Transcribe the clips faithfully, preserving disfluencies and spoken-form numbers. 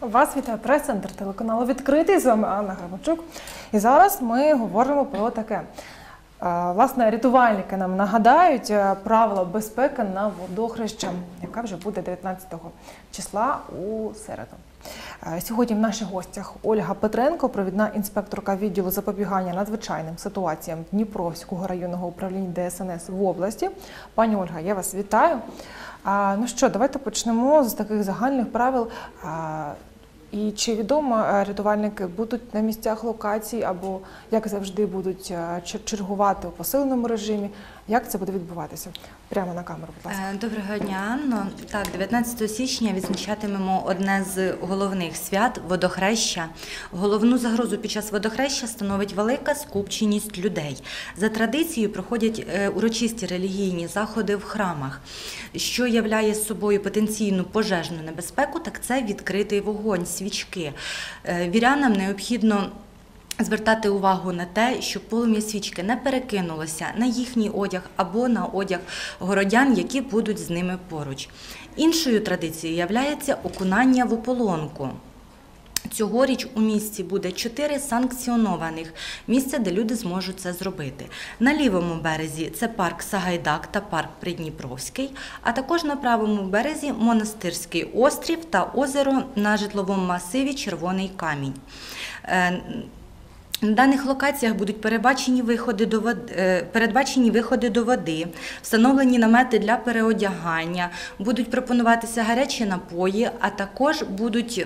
Вас вітає прес-центр телеканалу «Відкритий». З вами Анна Грабчук. І зараз ми говоримо про таке. Власне, рятувальники нам нагадають правила безпеки на водохреща, яка вже буде дев'ятнадцятого числа у середу. Сьогодні в наших гостях Ольга Петренко, провідна інспекторка відділу запобігання надзвичайним ситуаціям Дніпровського районного управління Де Ес Ен Ес в області. Пані Ольга, я вас вітаю. Ну що, давайте почнемо з таких загальних правил. І чи відомо, рятувальники будуть на місцях локацій або, як завжди, будуть чергувати у посиленому режимі? Як це буде відбуватися? Прямо на камеру, будь ласка. Доброго дня, Анно. Так, дев'ятнадцятого січня відзначатимемо одне з головних свят – водохреща. Головну загрозу під час водохреща становить велика скупченість людей. За традицією проходять урочисті релігійні заходи в храмах. Що являє собою потенційну пожежну небезпеку, так це відкритий вогонь, свічки. Вірянам необхідно звертати увагу на те, щоб полум'я свічки не перекинулося на їхній одяг або на одяг городян, які будуть з ними поруч. Іншою традицією є окунання в ополонку. Цьогоріч у місті буде чотири санкціонованих місця, де люди зможуть це зробити. На лівому березі це парк Сагайдак та парк Придніпровський, а також на правому березі Монастирський острів та озеро на житловому масиві Червоний Камінь. На даних локаціях будуть передбачені виходи до води, передбачені виходи до води, встановлені намети для переодягання, будуть пропонуватися гарячі напої, а також будуть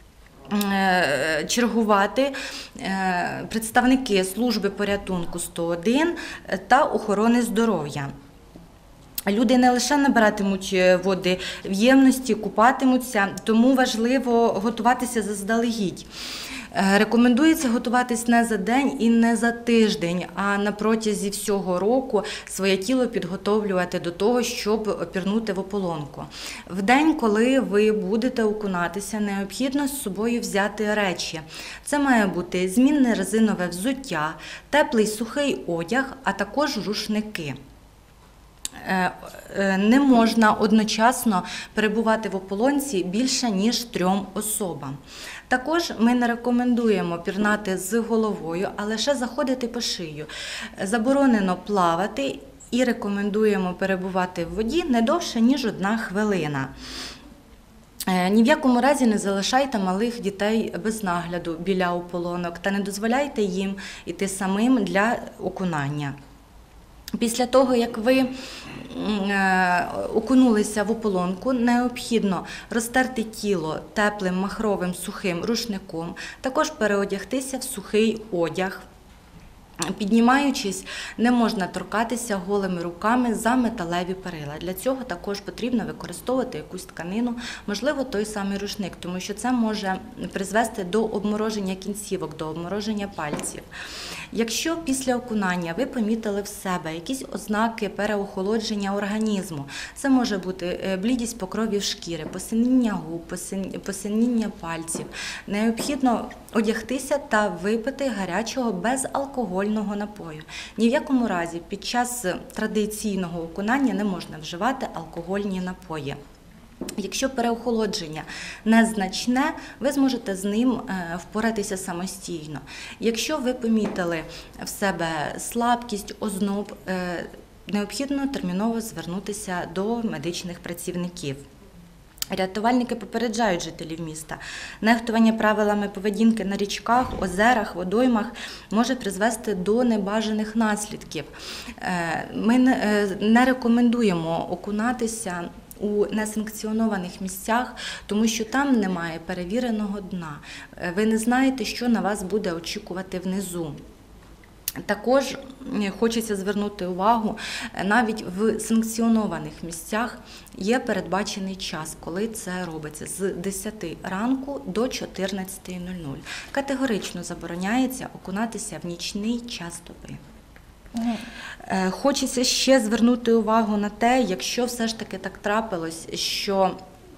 чергувати представники служби порятунку сто один та охорони здоров'я. Люди не лише набиратимуть води в ємності, купатимуться, тому важливо готуватися заздалегідь. Рекомендується готуватись не за день і не за тиждень, а на протязі всього року своє тіло підготовлювати до того, щоб пірнути в ополонку. В день, коли ви будете окунатися, необхідно з собою взяти речі. Це має бути змінне резинове взуття, теплий сухий одяг, а також рушники. Не можна одночасно перебувати в ополонці більше, ніж трьом особам. Також ми не рекомендуємо пірнати з головою, а лише заходити по шию. Заборонено плавати і рекомендуємо перебувати в воді не довше, ніж одна хвилина. Ні в якому разі не залишайте малих дітей без нагляду біля ополонок та не дозволяйте їм йти самим для окунання. Після того, як ви окунулися в ополонку, необхідно розтерти тіло теплим махровим сухим рушником, також переодягтися в сухий одяг. Піднімаючись, не можна торкатися голими руками за металеві перила. Для цього також потрібно використовувати якусь тканину, можливо, той самий рушник, тому що це може призвести до обмороження кінцівок, до обмороження пальців. Якщо після окунання ви помітили в себе якісь ознаки переохолодження організму, це може бути блідість покровів шкіри, посиніння губ, посиніння пальців, необхідно одягтися та випити гарячого безалкогольного напою. Ні в якому разі під час традиційного окунання не можна вживати алкогольні напої. Якщо переохолодження незначне, ви зможете з ним впоратися самостійно. Якщо ви помітили в себе слабкість, озноб, необхідно терміново звернутися до медичних працівників. Рятувальники попереджають жителів міста. Нехтування правилами поведінки на річках, озерах, водоймах може призвести до небажаних наслідків. Ми не рекомендуємо окунатися у несанкціонованих місцях, тому що там немає перевіреного дна. Ви не знаєте, що на вас буде очікувати внизу. Також хочеться звернути увагу, навіть в санкціонованих місцях є передбачений час, коли це робиться з десяти ранку до чотирнадцятої нуль нуль. Категорично забороняється окунатися в нічний час доби. Хочеться ще звернути увагу на те, якщо все ж таки так трапилось, що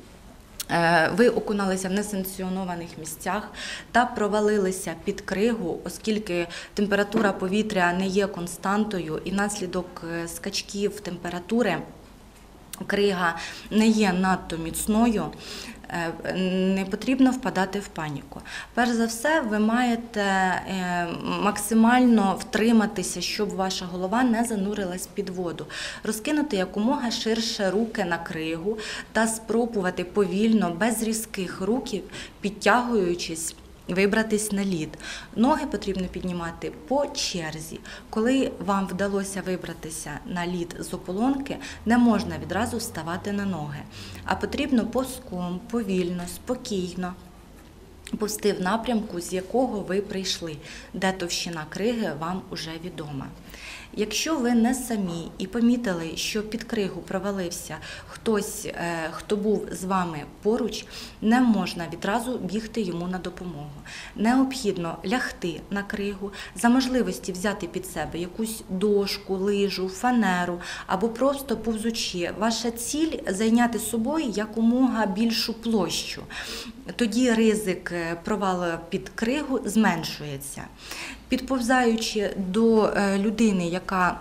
ви окуналися в несанкціонованих місцях та провалилися під кригу, оскільки температура повітря не є константою і внаслідок скачків температури крига не є надто міцною, Не потрібно впадати в паніку. Перш за все, ви маєте максимально втриматися, щоб ваша голова не занурилась під воду. Розкинути якомога ширше руки на кригу та спробувати повільно, без різких рухів, підтягуючись, вибратись на лід. Ноги потрібно піднімати по черзі. Коли вам вдалося вибратися на лід з ополонки, не можна відразу вставати на ноги, а потрібно повзком, повільно, спокійно повзти в напрямку, з якого ви прийшли, де товщина криги вам уже відома. Якщо ви не самі і помітили, що під кригу провалився хтось, хто був з вами поруч, не можна відразу бігти йому на допомогу. Необхідно лягти на кригу, за можливості взяти під себе якусь дошку, лижу, фанеру або просто повзучи. Ваша ціль – зайняти собою якомога більшу площу. Тоді ризик провалу під кригу зменшується. Підповзаючи до людини, яка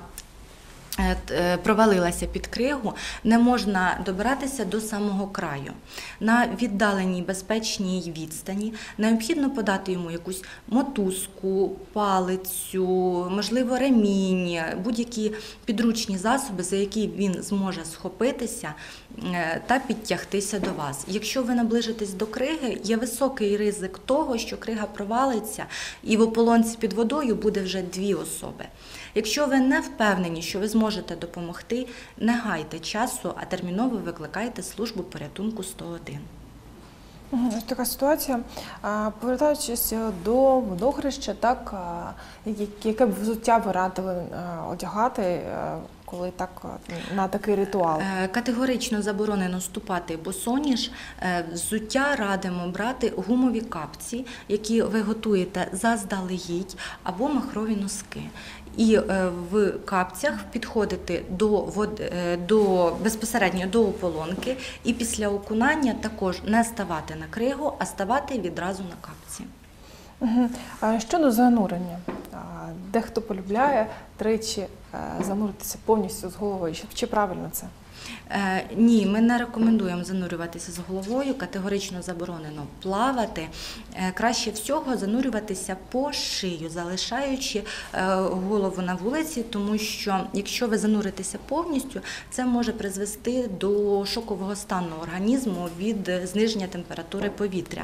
провалилася під кригу, не можна добиратися до самого краю. На віддаленій безпечній відстані необхідно подати йому якусь мотузку, палицю, можливо ремінь, будь-які підручні засоби, за які він зможе схопитися та підтягтися до вас. Якщо ви наближитесь до криги, є високий ризик того, що крига провалиться і в ополонці під водою буде вже дві особи. Якщо ви не впевнені, що ви зможете допомогти, не гайте часу, а терміново викликайте службу порятунку сто один. Ось така ситуація. Повертаючись до водохреща, так, яке б взуття ви радили одягати, коли так, на такий ритуал? Категорично заборонено ступати босоніж. Взуття радимо брати гумові капці, які ви готуєте заздалегідь, або махрові носки. І в капцях підходити до води, до, безпосередньо до ополонки, і після окунання також не ставати на кригу, а ставати відразу на капці. Угу. Щодо занурення, дехто полюбляє тричі зануритися повністю з головою. Чи правильно це? Е, ні, ми не рекомендуємо занурюватися з головою, категорично заборонено плавати. Е, краще всього занурюватися по шию, залишаючи е, голову на вулиці, тому що якщо ви зануритеся повністю, це може призвести до шокового стану організму від зниження температури повітря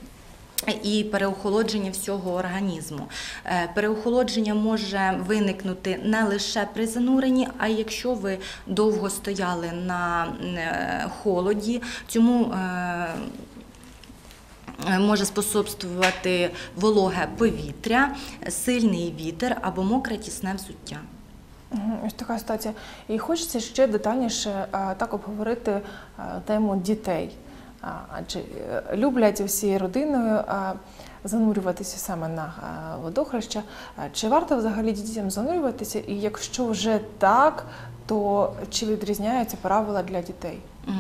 і переохолодження всього організму. Переохолодження може виникнути не лише при зануренні, а й якщо ви довго стояли на холоді, цьому може способствувати вологе повітря, сильний вітер або мокре тісне взуття. Ось така ситуація. І хочеться ще детальніше так обговорити тему дітей. Адже люблять усією родиною занурюватися саме на водохреща. Чи варто взагалі дітям занурюватися? І якщо вже так, то чи відрізняються правила для дітей?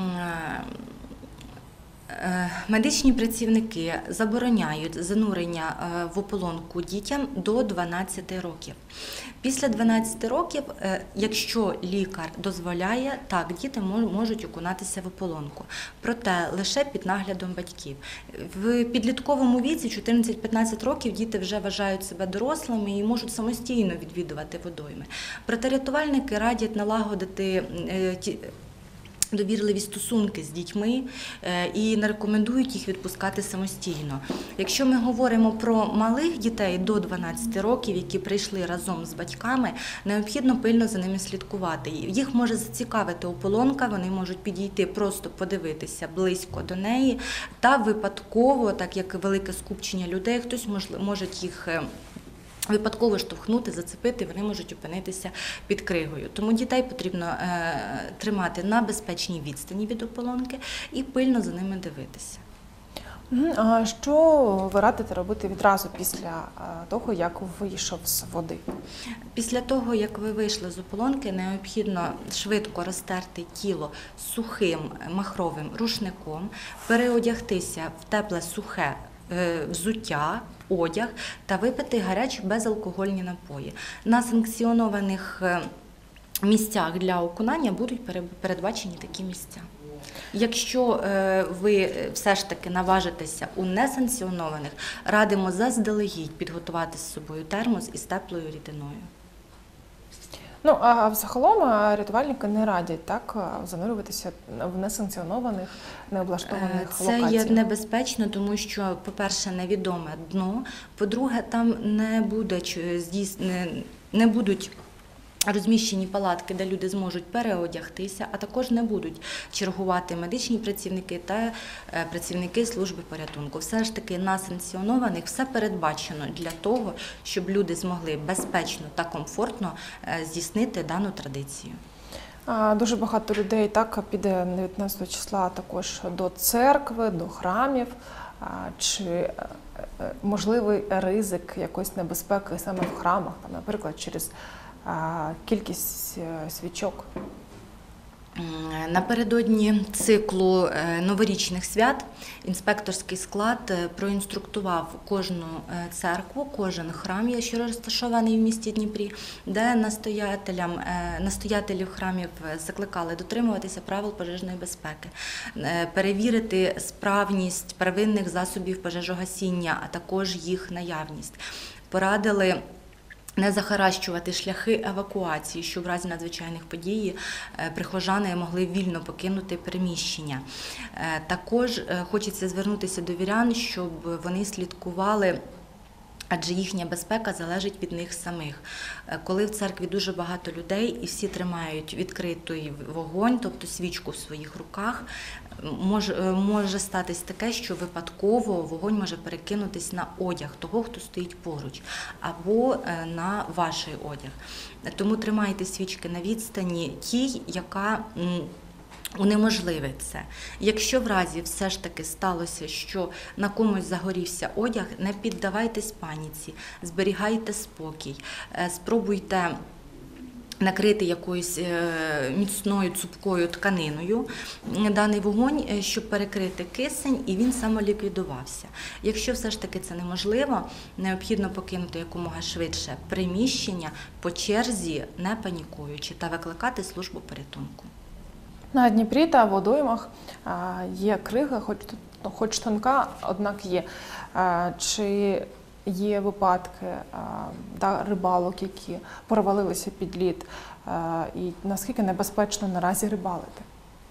Медичні працівники забороняють занурення в ополонку дітям до дванадцяти років. Після дванадцяти років, якщо лікар дозволяє, так, діти можуть окунатися в ополонку, проте лише під наглядом батьків. В підлітковому віці, чотирнадцять-п'ятнадцять років, діти вже вважають себе дорослими і можуть самостійно відвідувати водойми. Проте рятувальники радять налагодити довірливі стосунки з дітьми і не рекомендують їх відпускати самостійно. Якщо ми говоримо про малих дітей до дванадцяти років, які прийшли разом з батьками, необхідно пильно за ними слідкувати. Їх може зацікавити ополонка, вони можуть підійти, просто подивитися близько до неї, та випадково, так як велике скупчення людей, хтось може їх випадково штовхнути, зацепити, вони можуть опинитися під кригою. Тому дітей потрібно е, тримати на безпечній відстані від ополонки і пильно за ними дивитися. А що ви радите робити відразу після того, як вийшов з води? Після того, як ви вийшли з ополонки, необхідно швидко розтерти тіло сухим махровим рушником, переодягтися в тепле сухе взуття, одяг та випити гарячі безалкогольні напої. На санкціонованих місцях для окунання будуть передбачені такі місця. Якщо е, ви все ж таки наважитеся у несанкціонованих, радимо заздалегідь підготувати з собою термос із теплою рідиною. Ну, а взагалом а, рятувальники не радять так а, занурюватися в несанкціонованих, необлаштованих Це локаціях. є небезпечно, тому що, по-перше, невідоме дно, по-друге, там не буде чи- здійс- не, не будуть розміщені палатки, де люди зможуть переодягтися, а також не будуть чергувати медичні працівники та е, працівники служби порятунку. Все ж таки на санкціонованих все передбачено для того, щоб люди змогли безпечно та комфортно е, здійснити дану традицію. А, Дуже багато людей так піде дев'ятнадцятого числа також до церкви, до храмів. А, Чи е, е, можливий ризик якоїсь небезпеки саме в храмах, там, наприклад, через а, кількість е, свічок? М, Напередодні циклу е, новорічних свят інспекторський склад е, проінструктував кожну е, церкву, кожен храм, якщо розташований в місті Дніпрі, де настоятелям, е, настоятелів храмів е, закликали дотримуватися правил пожежної безпеки, е, перевірити справність первинних засобів пожежогасіння, а також їх наявність. Порадили не захаращувати шляхи евакуації, щоб в разі надзвичайних подій е, прихожани могли вільно покинути приміщення. Е, Також е, хочеться звернутися до вірян, щоб вони слідкували, адже їхня безпека залежить від них самих. Е, Коли в церкві дуже багато людей і всі тримають відкритий вогонь, тобто свічку в своїх руках, може, е, може статись таке, що випадково вогонь може перекинутись на одяг того, хто стоїть поруч, або е, на ваш одяг. Тому тримайте свічки на відстані тій, яка м, унеможливить це. Якщо в разі все ж таки сталося, що на комусь загорівся одяг, не піддавайтесь паніці, зберігайте спокій, е, спробуйте накрити якоюсь е, міцною цупкою тканиною даний вогонь, е, щоб перекрити кисень, і він самоліквідувався. Якщо все ж таки це неможливо, необхідно покинути якомога швидше приміщення по черзі, не панікуючи, та викликати службу порятунку. На Дніпрі та водоймах а, є крига, хоч, хоч тонка, однак є. А, Чи є випадки а, да, рибалок, які провалилися під лід, а, і наскільки небезпечно наразі рибалити?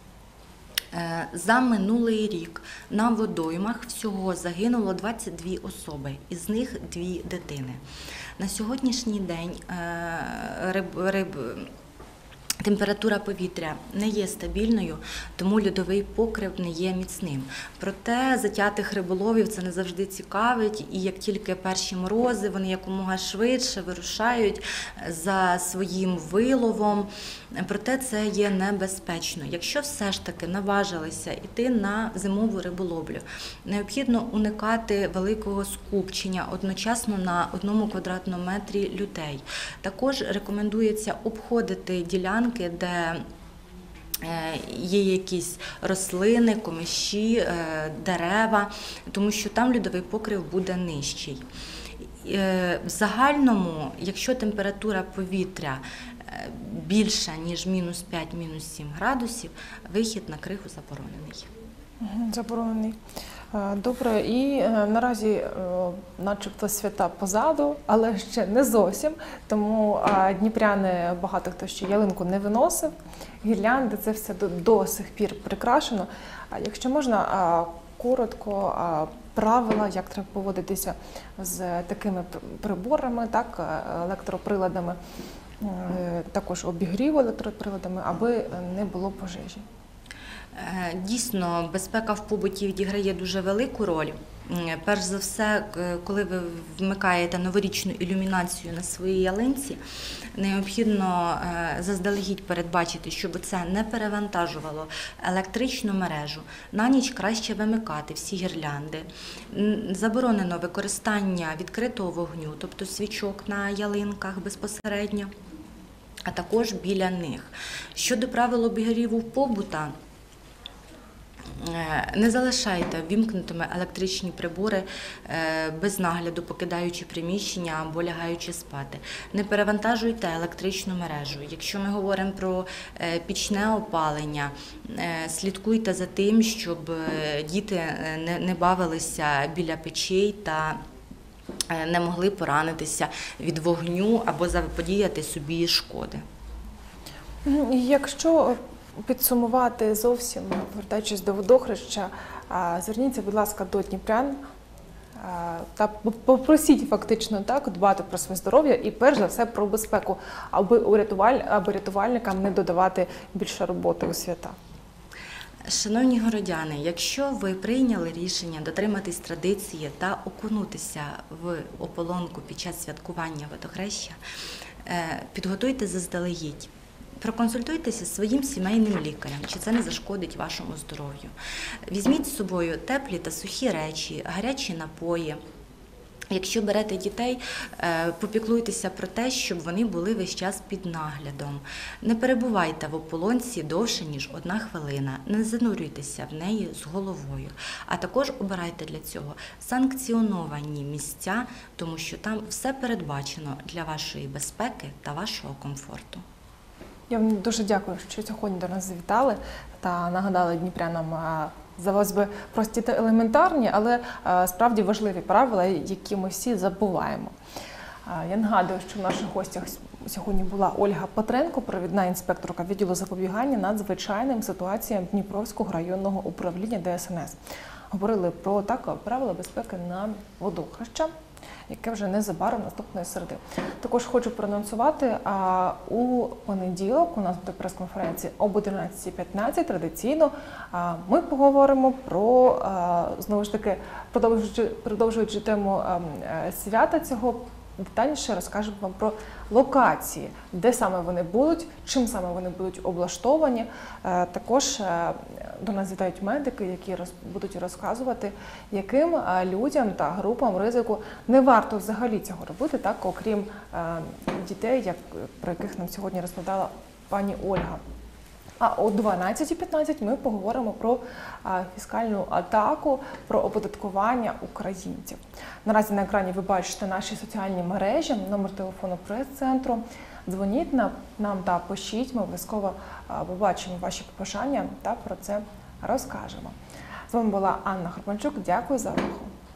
Е, За минулий рік на водоймах всього загинуло двадцять дві особи, із них дві дитини. На сьогоднішній день е, риб, риб, температура повітря не є стабільною, тому льодовий покрив не є міцним. Проте затятих риболовів це не завжди цікавить, і як тільки перші морози, вони якомога швидше вирушають за своїм виловом. Проте це є небезпечно. Якщо все ж таки наважилися йти на зимову риболовлю, необхідно уникати великого скупчення одночасно на одному квадратному метрі людей. Також рекомендується обходити ділянки, де є якісь рослини, комиші, дерева, тому що там льодовий покрив буде нижчий. В загальному, якщо температура повітря більша, ніж мінус п'ять - мінус сім градусів, вихід на кригу заборонений. Заборонений. Добре, і наразі начебто свята позаду, але ще не зовсім, тому дніпряни, багато хто ще ялинку не виносив, гірлянди, це все до, до сих пір прикрашено. А якщо можна, коротко, правила, як треба поводитися з такими приборами, так, електроприладами, також обігріву електроприладами, аби не було пожежі. Дійсно, безпека в побуті відіграє дуже велику роль. Перш за все, коли ви вмикаєте новорічну ілюмінацію на своїй ялинці, необхідно заздалегідь передбачити, щоб це не перевантажувало електричну мережу. На ніч краще вимикати всі гірлянди. Заборонено використання відкритого вогню, тобто свічок на ялинках безпосередньо, а також біля них. Щодо правил обігріву побута, Е, Не залишайте вімкнутими електричні прибори е, без нагляду, покидаючи приміщення або лягаючи спати. Не перевантажуйте електричну мережу. Якщо ми говоримо про е, пічне опалення, е, слідкуйте за тим, щоб е, діти е, не, не бавилися біля печей та е, не могли поранитися від вогню або заподіяти собі шкоди. І Якщо підсумувати зовсім, повертаючись до водохреща, а, зверніться, будь ласка, до дніпрян а, та попросіть фактично так дбати про своє здоров'я і перш за все про безпеку, аби у рятуваль, аби рятувальникам не додавати більше роботи у свята. Шановні городяни, якщо ви прийняли рішення дотриматись традиції та окунутися в ополонку під час святкування водохреща, е, підготуйте заздалегідь. Проконсультуйтеся зі своїм сімейним лікарем, чи це не зашкодить вашому здоров'ю. Візьміть з собою теплі та сухі речі, гарячі напої. Якщо берете дітей, попіклуйтеся про те, щоб вони були весь час під наглядом. Не перебувайте в ополонці довше, ніж одна хвилина. Не занурюйтеся в неї з головою. А також обирайте для цього санкціоновані місця, тому що там все передбачено для вашої безпеки та вашого комфорту. Я вам дуже дякую, що сьогодні до нас завітали та нагадали дніпрянам, а, здавалось би, прості та елементарні, але а, справді важливі правила, які ми всі забуваємо. А, Я нагадую, що в наших гостях сьогодні була Ольга Петренко, провідна інспекторка відділу запобігання надзвичайним ситуаціям Дніпровського районного управління Де Ес Ен Ес. Говорили про так, правила безпеки на водохреща, яке вже незабаром наступної середи. Також хочу проанонсувати, а у понеділок у нас буде прес-конференція об одинадцятій п'ятнадцять. Традиційно а, ми поговоримо про, а, знову ж таки, продовжуючи, продовжуючи тему а, свята цього, детальніше розкажемо вам про локації, де саме вони будуть, чим саме вони будуть облаштовані. Е, Також е, до нас вітають медики, які роз, будуть розказувати, яким е, людям та групам ризику не варто взагалі цього робити, так, окрім е, дітей, як, про яких нам сьогодні розповідала пані Ольга. А о дванадцятій п'ятнадцять ми поговоримо про а, фіскальну атаку, про оподаткування українців. Наразі на екрані ви бачите наші соціальні мережі, номер телефону прес-центру. Дзвоніть на, нам та пишіть, ми обов'язково а, побачимо ваші побажання та про це розкажемо. З вами була Анна Горбанчук. Дякую за увагу.